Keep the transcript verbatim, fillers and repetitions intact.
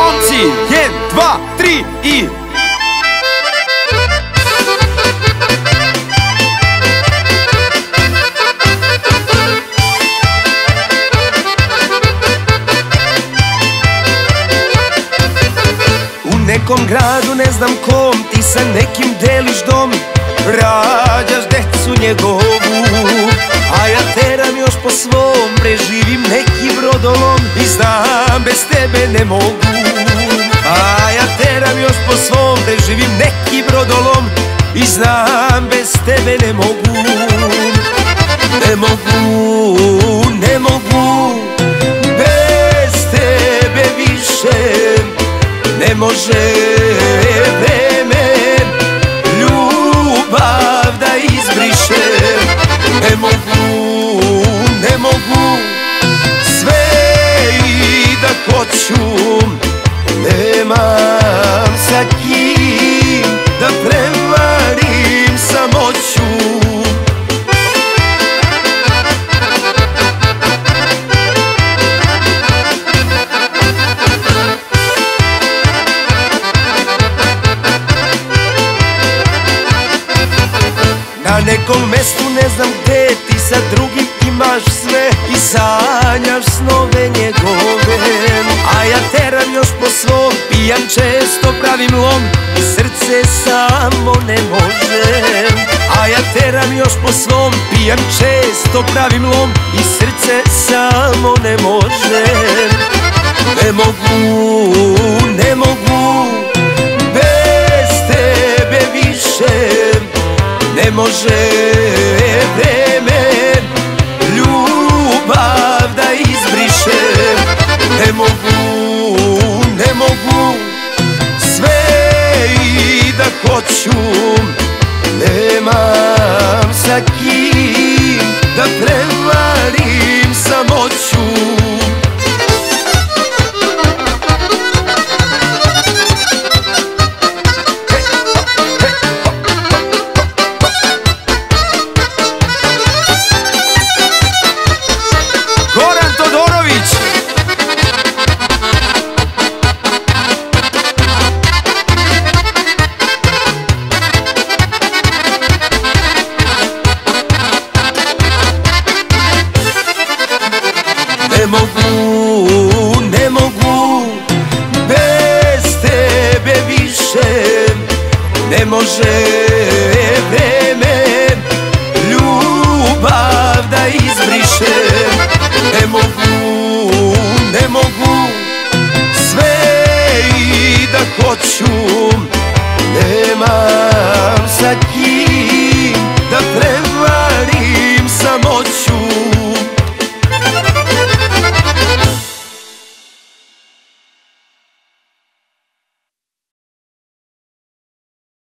momci, jedan, dva, tri i... U nekom gradu, ne znam kom, ti sa nekim deliš dom, rađaš decu njegovu, a ja teram još po svom, preživim neki brodolom i znam bez tebe ne mogu. A ja teram još po svom, preživim neki brodolom i znam bez tebe ne mogu. Ne mogu, ne mogu, bez tebe više ne može vreme ljubav da izbriše. Ne mogu, ne mogu, sve i da hoću, nemam sa kim da prevarim samoću. Na nekom mestu, ne znam gde, ti sa drugim imaš sve i sanjaš snove njegove, a ja teram još po svom, pijan često, pravim lom i srce samo ne može. A ja teram još po svom, pijan često, pravim lom i srce samo ne može. Ne mogu, ne mogu, bez tebe više ne može vreme ljubav da izbriše. Ne mogu, ne mogu, sve i da hoću, nemam sa kim da prevarim samoću. Ne mogu, ne mogu, bez tebe više ne može vreme